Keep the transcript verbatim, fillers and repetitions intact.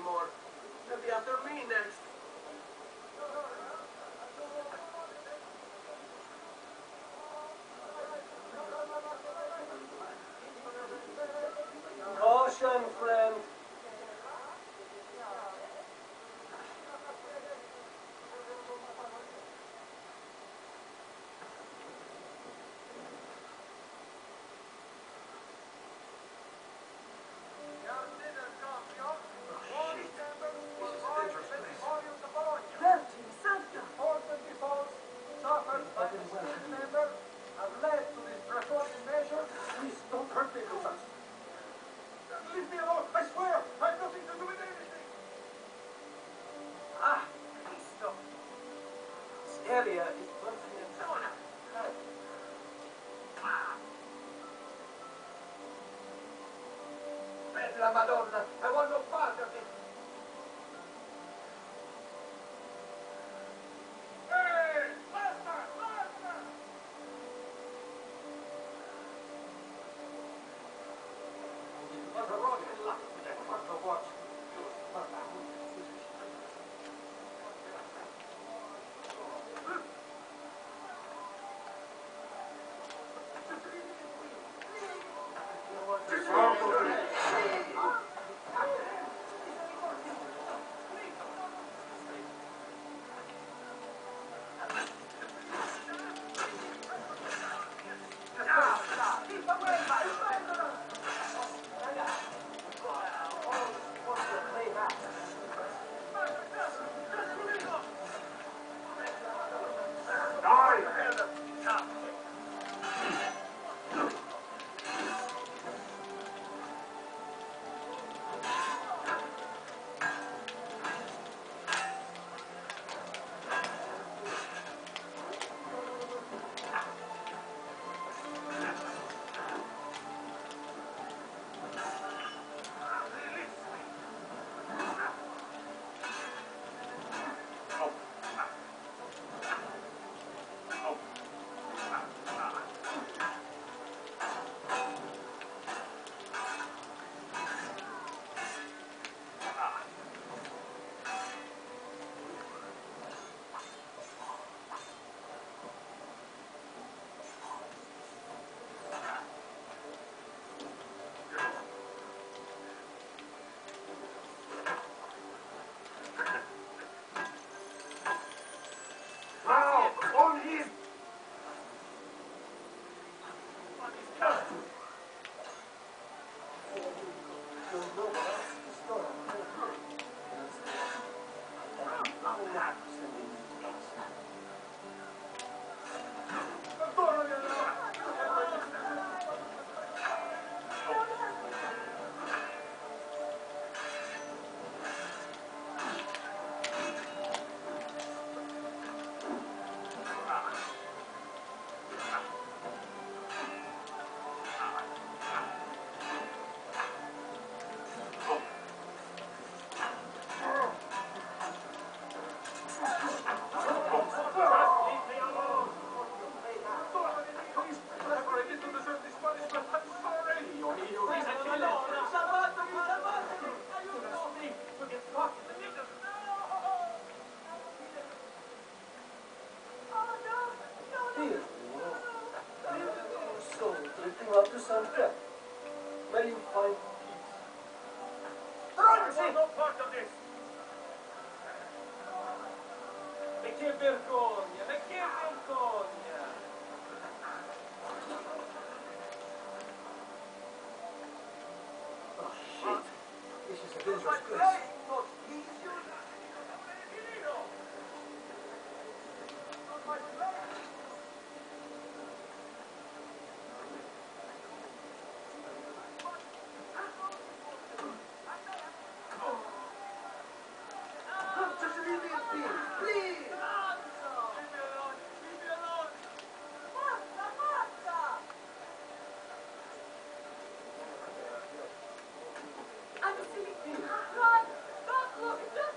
anymore. Maybe after me next. Caution, friend. Area is perfect. Bella Madonna, I want no part of it. Hey, basta, basta! What a rotten luck with that fucker watch. Where you find peace? I no part of this! E che vergogna! Ma che vergogna! Oh shit! This is a dangerous place. I'm a silly. Run! Don't look! Just